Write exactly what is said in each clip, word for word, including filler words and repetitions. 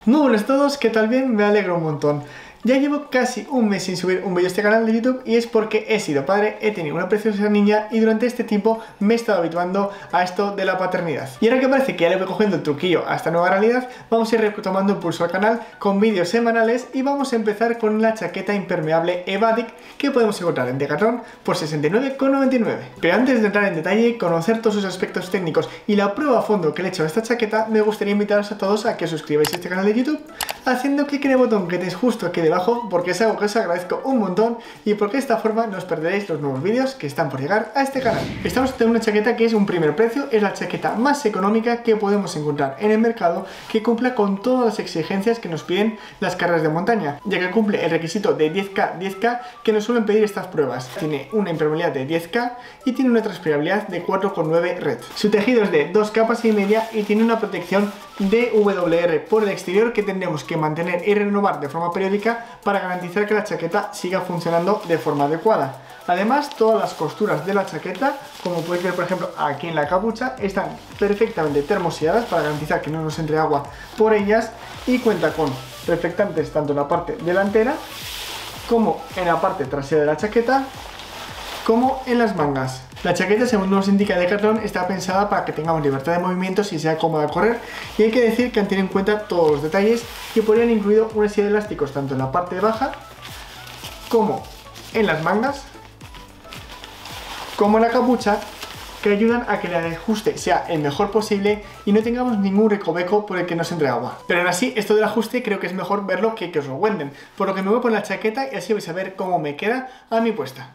Muy buenas a todos, ¿qué tal? Bien, me alegro un montón. Ya llevo casi un mes sin subir un vídeo a este canal de YouTube y es porque he sido padre, he tenido una preciosa niña y durante este tiempo me he estado habituando a esto de la paternidad. Y ahora que parece que ya le voy cogiendo el truquillo a esta nueva realidad, vamos a ir retomando impulso al canal con vídeos semanales y vamos a empezar con la chaqueta impermeable Evadic que podemos encontrar en Decathlon por sesenta y nueve con noventa y nueve. Pero antes de entrar en detalle y conocer todos sus aspectos técnicos y la prueba a fondo que le he hecho a esta chaqueta, me gustaría invitaros a todos a que os suscribáis a este canal de YouTube haciendo clic en el botón que tenéis justo aquí debajo, porque es algo que os agradezco un montón y porque de esta forma no os perderéis los nuevos vídeos que están por llegar a este canal. Estamos ante una chaqueta que es un primer precio, es la chaqueta más económica que podemos encontrar en el mercado, que cumpla con todas las exigencias que nos piden las carreras de montaña, ya que cumple el requisito de diez K diez K que nos suelen pedir estas pruebas. Tiene una impermeabilidad de diez K y tiene una transpirabilidad de cuatro coma nueve red. Su tejido es de dos capas y media y tiene una protección de W R por el exterior que tendremos que mantener y renovar de forma periódica para garantizar que la chaqueta siga funcionando de forma adecuada. Además, todas las costuras de la chaqueta, como podéis ver por ejemplo aquí en la capucha, están perfectamente termosilladas para garantizar que no nos entre agua por ellas y cuenta con reflectantes tanto en la parte delantera como en la parte trasera de la chaqueta como en las mangas. La chaqueta, según nos indica Decathlon, está pensada para que tengamos libertad de movimientos y sea cómoda al correr, y hay que decir que han tenido en cuenta todos los detalles que podrían incluido una serie de elásticos tanto en la parte baja como en las mangas como en la capucha, que ayudan a que el ajuste sea el mejor posible y no tengamos ningún recoveco por el que nos entre agua. Pero aún así, esto del ajuste creo que es mejor verlo que que os lo cuenten, por lo que me voy a poner la chaqueta y así vais a ver cómo me queda a mi puesta.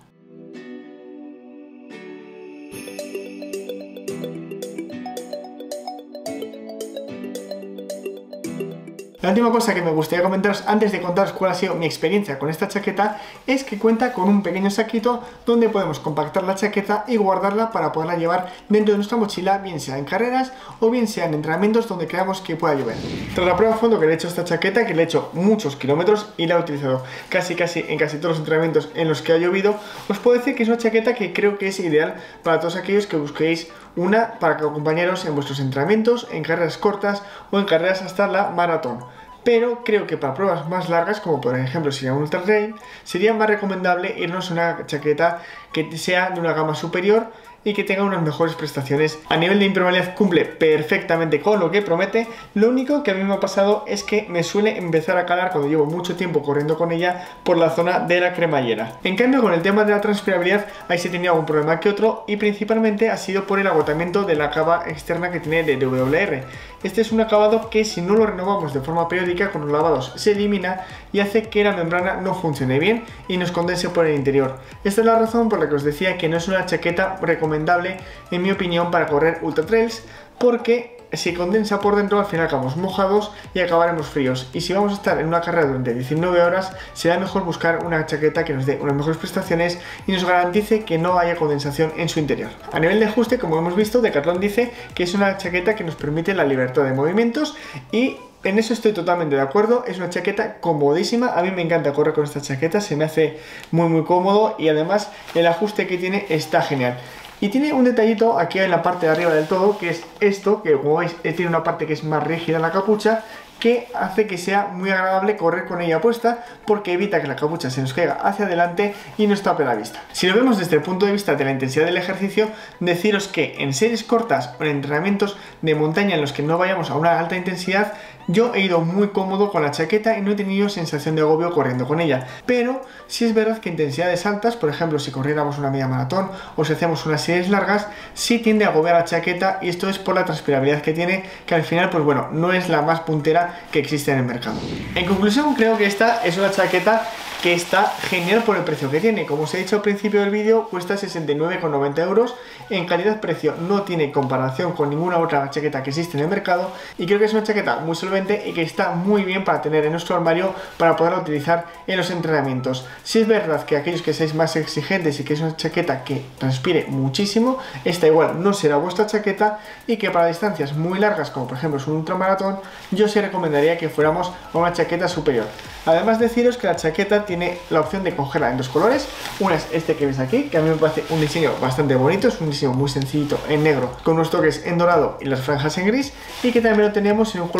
La última cosa que me gustaría comentaros antes de contaros cuál ha sido mi experiencia con esta chaqueta es que cuenta con un pequeño saquito donde podemos compactar la chaqueta y guardarla para poderla llevar dentro de nuestra mochila, bien sea en carreras o bien sea en entrenamientos donde creamos que pueda llover. Tras la prueba a fondo que le he hecho a esta chaqueta, que le he hecho muchos kilómetros y la he utilizado casi casi en casi todos los entrenamientos en los que ha llovido, os puedo decir que es una chaqueta que creo que es ideal para todos aquellos que busquéis una para que acompañaros en vuestros entrenamientos, en carreras cortas o en carreras hasta la maratón. Pero creo que para pruebas más largas, como por ejemplo si era un ultra trail, sería más recomendable irnos a una chaqueta que sea de una gama superior y que tenga unas mejores prestaciones. A nivel de impermeabilidad cumple perfectamente con lo que promete. Lo único que a mí me ha pasado es que me suele empezar a calar cuando llevo mucho tiempo corriendo con ella por la zona de la cremallera. En cambio, con el tema de la transpirabilidad ahí sí tenía algún problema que otro, y principalmente ha sido por el agotamiento de la capa externa que tiene de W R. Este es un acabado que, si no lo renovamos de forma periódica con los lavados, se elimina y hace que la membrana no funcione bien y nos condense por el interior. Esta es la razón por la que os decía que no es una chaqueta recomendable, en mi opinión, para correr ultra trails, porque si condensa por dentro al final acabamos mojados y acabaremos fríos, y si vamos a estar en una carrera durante diecinueve horas será mejor buscar una chaqueta que nos dé unas mejores prestaciones y nos garantice que no haya condensación en su interior. A nivel de ajuste, como hemos visto, Decathlon dice que es una chaqueta que nos permite la libertad de movimientos y en eso estoy totalmente de acuerdo. Es una chaqueta comodísima, a mí me encanta correr con esta chaqueta, se me hace muy muy cómodo y además el ajuste que tiene está genial. Y tiene un detallito aquí en la parte de arriba del todo, que es esto, que como veis tiene una parte que es más rígida en la capucha, que hace que sea muy agradable correr con ella puesta, porque evita que la capucha se nos caiga hacia adelante y nos tape la vista. Si lo vemos desde el punto de vista de la intensidad del ejercicio, deciros que en series cortas o en entrenamientos de montaña en los que no vayamos a una alta intensidad, yo he ido muy cómodo con la chaqueta y no he tenido sensación de agobio corriendo con ella. Pero sí es verdad que intensidades altas, por ejemplo si corriéramos una media maratón o si hacemos unas series largas, sí tiende a agobiar la chaqueta, y esto es por la transpirabilidad que tiene, que al final pues bueno, no es la más puntera que existe en el mercado. En conclusión, creo que esta es una chaqueta que está genial por el precio que tiene. Como os he dicho al principio del vídeo, cuesta sesenta y nueve con noventa euros. En calidad-precio no tiene comparación con ninguna otra chaqueta que existe en el mercado, y creo que es una chaqueta muy solvente y que está muy bien para tener en nuestro armario para poderla utilizar en los entrenamientos. Si es verdad que aquellos que seáis más exigentes y que es una chaqueta que transpire muchísimo, esta igual no será vuestra chaqueta, y que para distancias muy largas, como por ejemplo es un ultramaratón, yo sí recomendaría que fuéramos a una chaqueta superior. Además, deciros que la chaqueta tiene la opción de cogerla en dos colores. Una es este que veis aquí, que a mí me parece un diseño bastante bonito, es un diseño muy sencillito en negro con unos toques en dorado y las franjas en gris, y que también lo tenemos en un color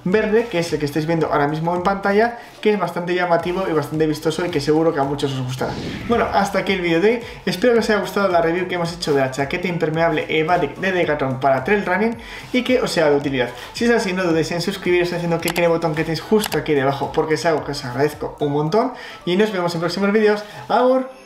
verde, que es el que estáis viendo ahora mismo en pantalla, que es bastante llamativo y bastante vistoso y que seguro que a muchos os gustará. Bueno, hasta aquí el vídeo de hoy. Espero que os haya gustado la review que hemos hecho de la chaqueta impermeable Evadic de Decathlon para trail running y que os sea de utilidad. Si es así, no dudéis en suscribiros haciendo clic en el botón que tenéis justo aquí debajo, porque es algo que os agradezco un montón, y nos vemos en próximos vídeos. ¡Agur!